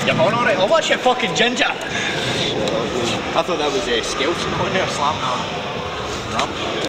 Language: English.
You're on alright. I'll watch your fucking ginger. I thought that was a scale on there, slapping on.